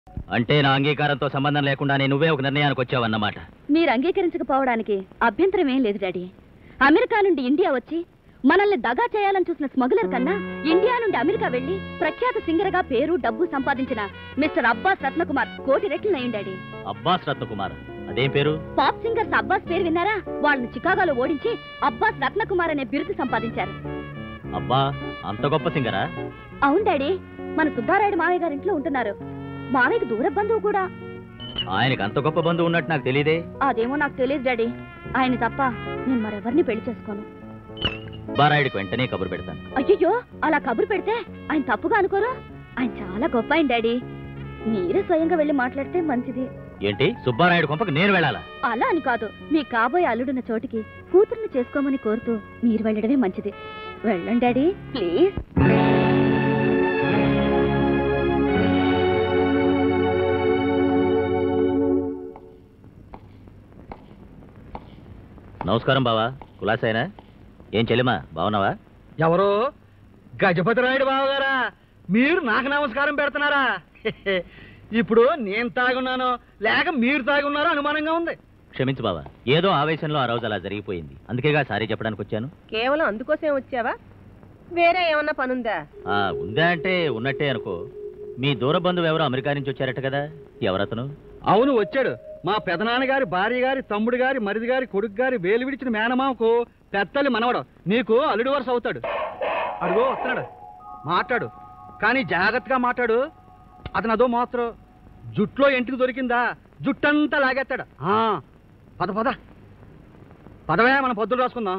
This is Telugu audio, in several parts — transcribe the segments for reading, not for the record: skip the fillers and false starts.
అంటే నా అంగీకారంతో సంబంధం లేకుండానే నువ్వే ఒక నిర్ణయానికి వచ్చావన్నమాట. మీరు అంగీకరించకపోవడానికి అభ్యంతరం ఏం లేదు డాడీ. అమెరికా నుండి ఇండియా వచ్చి మనల్ని దగా చేయాలని చూసిన స్మగ్లర్ కన్నా ఇండియా నుండి అమెరికా వెళ్లి ప్రఖ్యాత సింగర్ గా పేరు డబ్బు సంపాదించిన మిస్టర్ అబ్బాస్ రత్నకుమార్ కోటి రెట్లు నయం డాడీ. అబ్బాస్ రత్నకుమార్ అదేం పేరు? పాప్ సింగర్స్ అబ్బాస్ పేరు విన్నారా? వాళ్ళని చికాగోలో ఓడించి అబ్బాస్ రత్నకుమార్ అనే బిరుదు సంపాదించారు. అబ్బా, అంత గొప్ప సింగరా? అవును డాడీ. మన సుబ్బారాయుడు మావయ్య గారి ఇంట్లో ఉంటున్నారు. మావయ్యకి దూర బంధువు కూడా. ఆయనకి అంత గొప్ప బంధువు ఉన్నట్టు నాకు తెలియదే. అదేమో నాకు తెలియదు డాడీ. ఆయన తప్ప నేను మరెవరిని పెళ్లి చేసుకోను. సుబ్బారాయుడికి వెంటనే కబురు పెడతాను. అయ్యో, అలా కబురు పెడితే ఆయన తప్పుగా అనుకోరు. ఆయన చాలా గొప్ప ఆయన డాడీ. మీరే స్వయంగా వెళ్ళి మాట్లాడితే మంచిది. ఏంటి, సుబ్బారాయుడు కొంపకి నేను వెళ్ళాలా? అలా అని కాదు, మీ కాబోయే అల్లుడున్న చోటికి కూతుర్ని చేసుకోమని కోరుతూ మీరు వెళ్ళడమే మంచిది. వెళ్ళండి డాడీ ప్లీజ్. నమస్కారం బావా, కులాసైనా? ఏం చెల్లిమా, బావున్నావా? ఎవరు? గజపతి రాయుడు బావగారా? మీరు నాకు నమస్కారం పెడుతున్నారా? ఇప్పుడు నేను తాగున్నానో లేక మీరు తాగున్నారో అనుమానంగా ఉంది. క్షమించు బావా, ఏదో ఆవేశంలో ఆ రోజు అలా జరిగిపోయింది. అందుకేగా సారీ చెప్పడానికి వచ్చాను. కేవలం అందుకోసం వచ్చావా? వేరే ఏమన్నా పనుందా? ఉందా అంటే ఉన్నట్టే అనుకో. మీ దూర బంధువు ఎవరో అమెరికా నుంచి వచ్చారట కదా, ఎవరతను? అవును, వచ్చాడు. మా పెదనాన్నగారి భార్య గారి తమ్ముడు గారి మరిది గారి కొడుకు గారి వేలు విడిచిన మేనమామకు పెద్దలి మనవడు. నీకు అల్లుడు వరుస అవుతాడు. అడుగో వస్తున్నాడు, మాట్లాడు. కానీ జాగ్రత్తగా మాట్లాడు. అతను అదో మాత్రం జుట్లో ఎంటికి దొరికిందా జుట్టంతా లాగేస్తాడు. పద పద పదవే, మనం పొద్దులు రాసుకుందాం.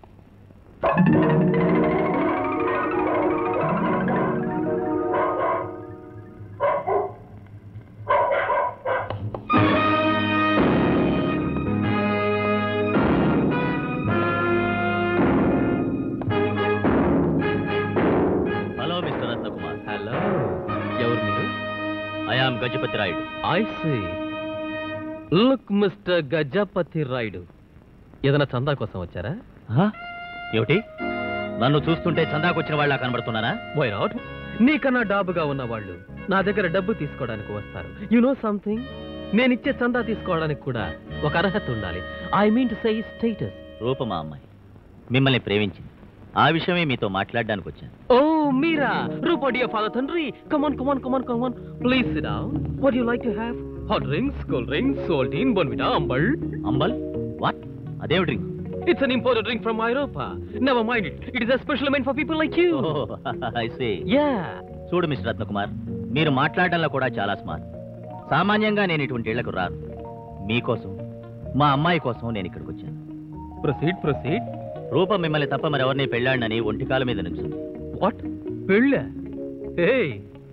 Hello mister Ratnakumar. హలో, ఎవరు మీరు? I am Gajapati Rayudu. I see. Look mister Gajapati Rayudu, ఏదైనా చందా కోసం వచ్చారా? ఏమిటి, నన్ను చూస్తుంటే చందాకొచ్చిన వాళ్ళ కనబడుతున్నానా? Why not? నీకన్నా డాబుగా ఉన్న వాళ్ళు నా దగ్గర డబ్బు తీసుకోవడానికి వస్తారు. యు నో సంథింగ్, నేనిచ్చే చందా తీసుకోవడానికి కూడా ఒక అర్హత ఉండాలి. I mean to say status. రూపమా అమ్మాయి మిమ్మల్ని ప్రేమించింది. ఆ విషయమే మీతో మాట్లాడడానికి వచ్చాను. ఓ మీరా, రూపా డియర్ ఫాదర్ తండ్రి, come on come on come on come on, please sit down. What you like to have? Hot drinks, cool drinks, సోల్టీన్, బోన్విటా, అంబల్. అంబల్? వాట్? అదేం drink? It's an imported drink from Europa. Never mind it. It is especially meant for people like you. Oh, I see. Yeah. చూడు మిస్టర్ రత్నకుమార్, మీరు మాట్లాడడంలో కూడా చాలా స్మార్ట్. సామాన్యంగా నేను ఇటువంటి ఇళ్లకు రాను. మీకోసం, మా అమ్మాయి కోసం నేను ఇక్కడికి వచ్చాను. Proceed, proceed. రూప మిమ్మల్ని తప్ప మరెవరిని పెళ్ళాడనని ఒంటికాల మీద నుంచింది. What? పెళ్ళ? Hey.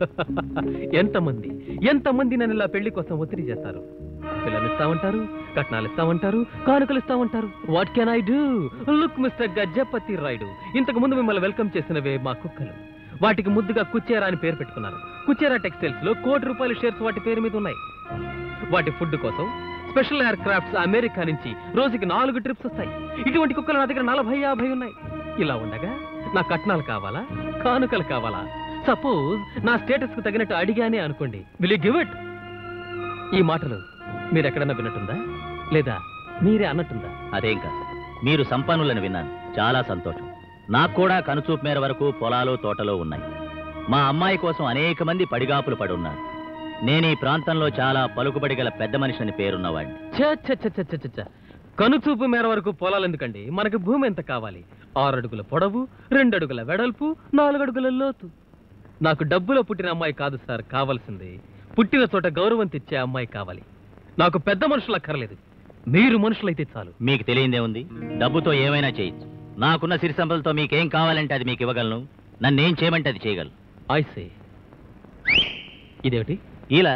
ఎంతమంది నన్ను ఇలా పెళ్లి కోసం ఒత్తిడి చేస్తారు. పిల్లలు ఇస్తామంటారు, కట్నాలు ఇస్తామంటారు, కానుకలు ఇస్తామంటారు. What can I do? Look mister Gajapati Rayudu, ఇంతకు ముందు మిమ్మల్ని వెల్కమ్ చేసినవే మా కుక్కలు. వాటికి ముద్దుగా కుచ్చేరా అని పేరు పెట్టుకున్నారు. కుచ్చేరా టెక్స్టైల్స్ లో ₹1,00,00,000 షేర్స్ వాటి పేరు మీద ఉన్నాయి. వాటి ఫుడ్ కోసం స్పెషల్ ఎయిర్ క్రాఫ్ట్స్ అమెరికా నుంచి రోజుకి 4 ట్రిప్స్ వస్తాయి. ఇటువంటి కుక్కలు నా దగ్గర 40-50 ఉన్నాయి. ఇలా ఉండగా నా కట్నాలు కావాలా, కానుకలు కావాలా? సపోజ్ నా స్టేటస్ కు తగినట్టు అడిగానే అనుకోండి, విల్ యు గివ్ ఇట్? ఈ మాటలు మీరు ఎక్కడన్నా విన్నట్టుందా, లేదా మీరే అన్నట్టుందా? అదేం కాదు, మీరు సంపన్నులను విన్నాను. చాలా సంతోషం. నాకు కూడా కనుచూపు మేర వరకు పొలాలు తోటలో ఉన్నాయి. మా అమ్మాయి కోసం అనేక మంది పడిగాపులు పడి ఉన్నారు. నేను ఈ ప్రాంతంలో చాలా పలుకుబడి గల పెద్ద మనిషిని పేరున్నవాడిని. కనుచూపు మేర వరకు పొలాలు ఎందుకండి, మనకి భూమి ఎంత కావాలి? 6 అడుగుల పొడవు, 2 అడుగుల వెడల్పు, 4 అడుగుల లోతు. నాకు డబ్బులో పుట్టిన అమ్మాయి కాదు సార్ కావాల్సింది, పుట్టిన చోట గౌరవం తెచ్చే అమ్మాయి కావాలి. నాకు పెద్ద మనుషులు అక్కర్లేదు, మీరు మనుషులైతే చాలు. మీకు తెలియందే ఉంది, డబ్బుతో ఏమైనా చేయొచ్చు. నాకున్న సిరి సంపదలతో మీకేం కావాలంటే అది మీకు ఇవ్వగలను. నన్నేం చేయమంటే అది చేయగలను. ఐసే. ఇదేమిటి? ఇలా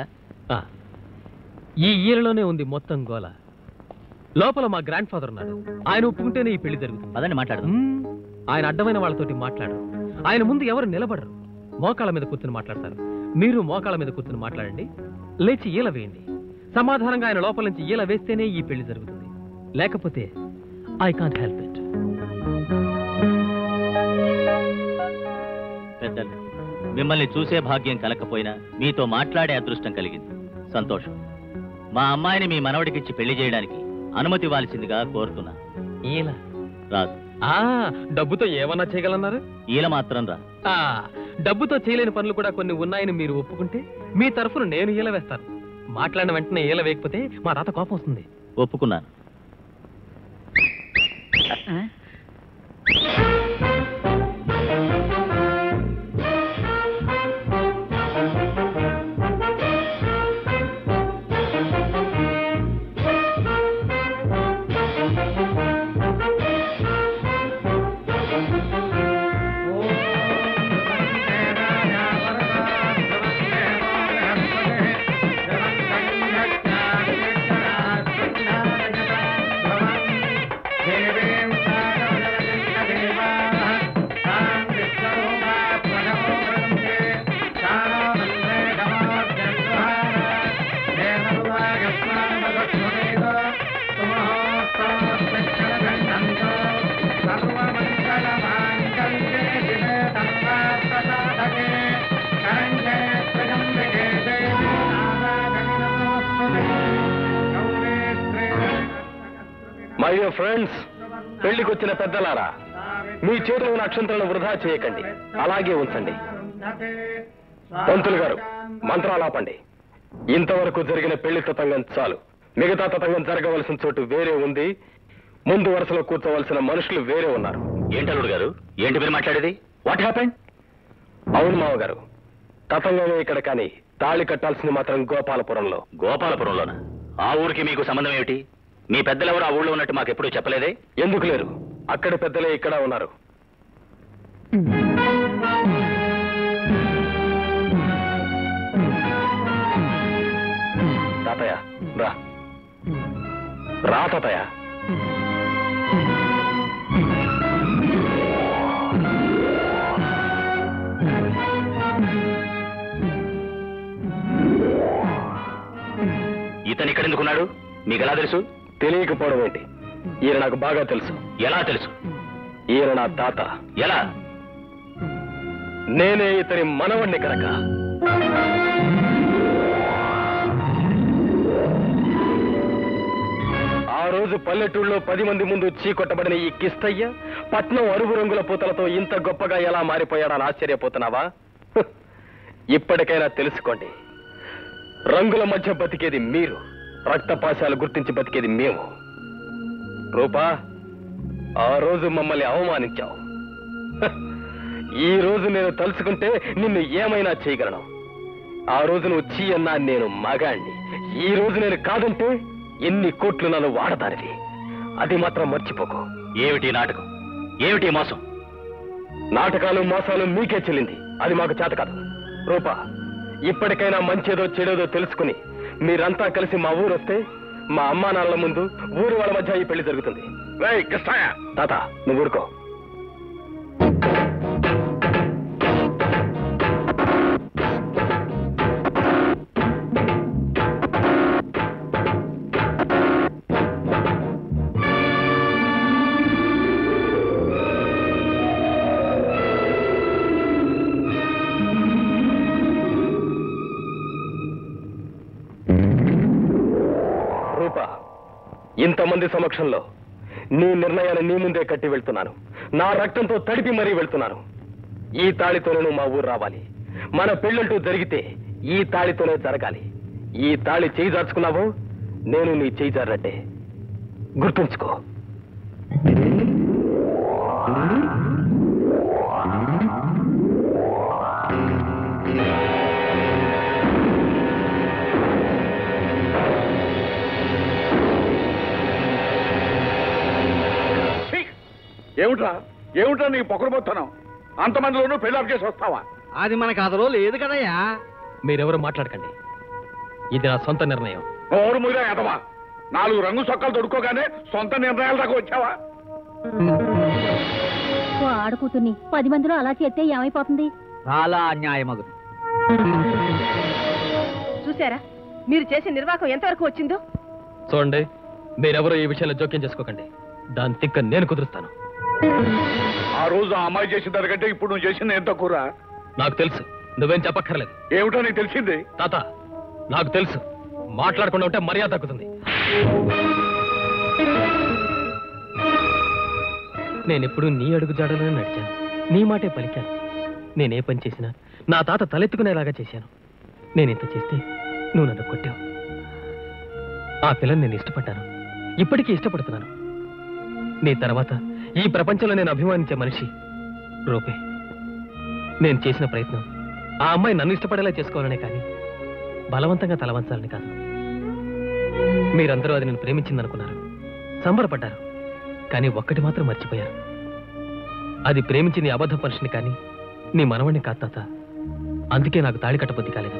ఈ ఈలలోనే ఉంది మొత్తం గోల. లోపల మా గ్రాండ్ ఫాదర్ ఉన్నాడు. ఆయన ఒప్పుకుంటేనే ఈ పెళ్లి జరుగుతుంది. అదని మాట్లాడదాం. ఆయన అడ్డమైన వాళ్ళతోటి మాట్లాడరు. ఆయన ముందు ఎవరు నిలబడరు, మోకాళ్ళ మీద కూర్చుని మాట్లాడతారు. మీరు మోకాళ్ళ మీద కూర్చుని మాట్లాడండి, లేచి ఈల వేయండి. సమాధానంగా ఆయన లోపల నుంచి ఈల వేస్తేనే ఈ పెళ్లి జరుగుతుంది. లేకపోతే ఐ కాంట్ హెల్ప్ ఇట్. పెద్దలు, మిమ్మల్ని చూసే భాగ్యం కలకపోయినా మీతో మాట్లాడే అదృష్టం కలిగింది. సంతోషం. మా అమ్మాయిని మీ మనవడికిచ్చి పెళ్లి చేయడానికి అనుమతి ఇవ్వాల్సిందిగా కోరుతున్నా. ఈల రాదు. డబ్బుతో ఏమన్నా చేయగలన్నారు? ఈల మాత్రం రా. డబ్బుతో చేయలేని పనులు కూడా కొన్ని ఉన్నాయని మీరు ఒప్పుకుంటే మీ తరఫున నేను ఈల వేస్తాను. మాట్లాడిన వెంటనే ఈల వేయకపోతే మా రాత కోపం వస్తుంది. ఒప్పుకున్నాను. మై డియర్ ఫ్రెండ్స్, పెళ్లికి వచ్చిన పెద్దలారా, మీ చేతిలో ఉన్న అక్షంతలను వృధా చేయకండి, అలాగే ఉంచండి. పంతులు గారు, మంత్రాలు ఆపండి. ఇంతవరకు జరిగిన పెళ్లి తతంగం చాలు. మిగతా తతంగం జరగవలసిన చోటు వేరే ఉంది. ముందు వరుసలో కూర్చోవలసిన మనుషులు వేరే ఉన్నారు. ఏంటల్లుడు గారు, ఏంటి మీరు మాట్లాడేది? What happened? అవును మావగారు, తతంగమే ఇక్కడ, కానీ తాళి కట్టాల్సింది మాత్రం గోపాలపురంలో. గోపాలపురంలోనా? ఆ ఊరికి మీకు సంబంధం ఏమిటి? మీ పెద్దలెవరు ఆ ఊళ్ళో ఉన్నట్టు మాకు ఎప్పుడూ చెప్పలేదే. ఎందుకు లేరు? అక్కడి పెద్దలే ఇక్కడ ఉన్నారు. తాతయ్య రా, రా తాతయ్య. ఇతను ఇక్కడ ఎందుకున్నాడు? మీకు ఎలా తెలుసు? తెలియకపోవడం ఏంటి? ఈయన నాకు బాగా తెలుసు. ఎలా తెలుసు? ఈయన నా తాత. ఎలా? నేనే ఇతని మనవణ్ణి కనుక. ఆ రోజు పల్లెటూళ్ళలో 10 మంది ముందు చీకొట్టబడిన ఈ కిస్తయ్య పట్నం అరుగు రంగుల పూతలతో ఇంత గొప్పగా ఎలా మారిపోయాడని ఆశ్చర్యపోతున్నావా? ఇప్పటికైనా తెలుసుకోండి, రంగుల మధ్య బతికేది మీరు, రక్తపాశాలు గుర్తించి బతికేది మేము. రూపా, ఆ రోజు మమ్మల్ని అవమానించావు. ఈ రోజు నేను తలుచుకుంటే నిన్ను ఏమైనా చేయగలను. ఆ రోజు నువ్వు చీ అన్నా నేను మగాణ్ణి. ఈ రోజు నేను కాదంటే ఎన్ని కోట్లు నన్ను వాడతానివి. అది మాత్రం మర్చిపోకు. ఏమిటి నాటకం? ఏమిటి మోసం? నాటకాలు మోసాలు మీకే చెల్లింది, అది మాకు చేత కాదు. రూపా, ఇప్పటికైనా మంచేదో చెడేదో తెలుసుకుని మీరంతా కలిసి మా ఊరు వస్తే మా అమ్మా నాన్నల ముందు ఊరు వాళ్ళ మధ్య ఈ పెళ్లి జరుగుతుంది. తాత, నువ్వు ఊరుకో. ఇంతమంది సమక్షంలో నీ నిర్ణయాన్ని నీ ముందే కట్టి వెళ్తున్నాను. నా రక్తంతో తడిపి మరీ వెళ్తున్నాను. ఈ తాళితోనే నువ్వు మా ఊరు రావాలి. మన పెళ్ళంటూ జరిగితే ఈ తాళితోనే జరగాలి. ఈ తాళి చేయి జార్చుకున్నావో నేను నీ చేయి జారట్టే. గుర్తుంచుకో. ఏమిట్రా ఏమిట్రా నీకు పొగరబోతున్నావు? అంతమందిలోనూ పెళ్లి ఆఫ్ చేసి వస్తావా? అది మన కథలో లేదు కదయ్యా. మీరెవరు మాట్లాడకండి, ఇది నా సొంత నిర్ణయం. ఓరు మీద ఎదవా, 4 రంగు సొక్కలు దొడుకోగానే సొంత నిర్ణయాల దాకా వచ్చావా? ఆడకూతుర్ని 10 మందిలో అలా చేస్తే ఏమైపోతుంది? చాలా అన్యాయమగు. చూసారా మీరు చేసిన నిర్వాహకం ఎంతవరకు వచ్చిందో? చూడండి, మీరెవరూ ఈ విషయంలో జోక్యం చేసుకోకండి. దాని తిక్క నేను కుదురుస్తాను. ఆ రోజు ఆ అమ్మాయి చేసిన దానికంటే ఇప్పుడు నువ్వు చేసిన ఎంత కూర నాకు తెలుసు. నువ్వేం చెప్పక్కర్లేదు. ఏమిటో నీకు తెలిసింది? తాత, నాకు తెలుసు. మాట్లాడకుండా ఉంటే మర్యాద తగ్గుతుంది. నేనెప్పుడు నీ అడుగు జాడలోనే నడిచాను, నీ మాటే పలికాను. నేనే పని చేసినా నా తాత తలెత్తుకునేలాగా చేశాను. నేనింత చేస్తే నువ్వు నన్ను కొట్టావు. ఆ పిల్లని నేను ఇష్టపడ్డాను, ఇప్పటికీ ఇష్టపడుతున్నాను. నీ తర్వాత ఈ ప్రపంచంలో నేను అభిమానించే మనిషి రూపే. నేను చేసిన ప్రయత్నం ఆ అమ్మాయి నన్ను ఇష్టపడేలా చేసుకోవాలనే కానీ బలవంతంగా తలవంచాలని కాదు. మీరందరూ అది నేను ప్రేమించిందనుకున్నారు, సంబరపడ్డారు. కానీ ఒక్కటి మాత్రం మర్చిపోయారు. అది ప్రేమించింది అబద్ధ మనిషిని కానీ నీ మనవణ్ణి కాదు తాత. అందుకే నాకు తాళి కట్టబుద్ధి కాలేదు.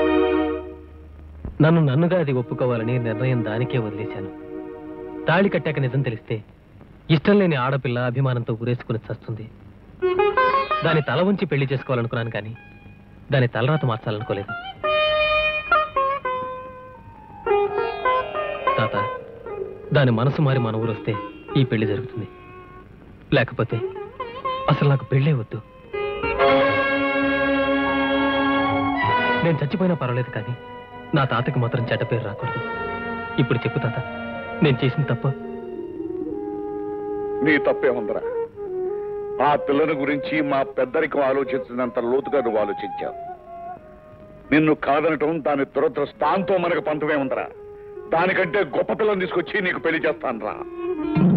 నన్నుగా అది ఒప్పుకోవాలని నిర్ణయం దానికే వదిలేశాను. తాళి కట్టాక నిజం తెలిస్తే ఇష్టం లేని ఆడపిల్ల అభిమానంతో ఊరేసుకుని చస్తుంది. దాని తల ఉంచి పెళ్లి చేసుకోవాలనుకున్నాను కానీ దాని తలరాత మార్చాలనుకోలేదు. తాత, దాని మనసు మారి మన ఊరు వస్తే ఈ పెళ్లి జరుగుతుంది. లేకపోతే అసలు నాకు పెళ్ళే వద్దు. నేను చచ్చిపోయినా పర్వాలేదు కానీ నా తాతకి మాత్రం చెడ్డ పేరు రాకూడదు. ఇప్పుడు చెప్పు తాత, నేను చేసిన తప్ప? నీ తప్పే ఉందరా. ఆ పిల్లని గురించి మా పెద్దరికం ఆలోచించినంత లోతుగా నువ్వు ఆలోచించావు. నిన్ను కాదనటం దాని దురదృష్టాంతో మనకు పంతమే ఉందరా. దానికంటే గొప్ప పిల్లని తీసుకొచ్చి నీకు పెళ్లి చేస్తాను రా.